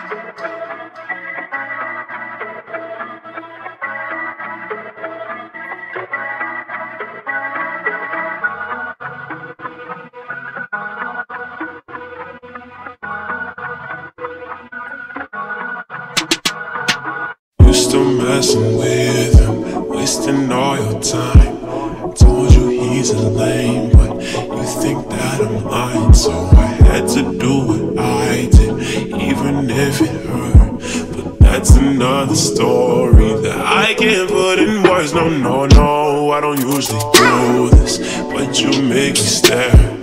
You still messing with him, wasting all your time. Told you he's a lame, but you think that I'm lying. So I had to do what I did, even if it hurt. But that's another story that I can't put in words. No, no, no, I don't usually do this, but you make me stare.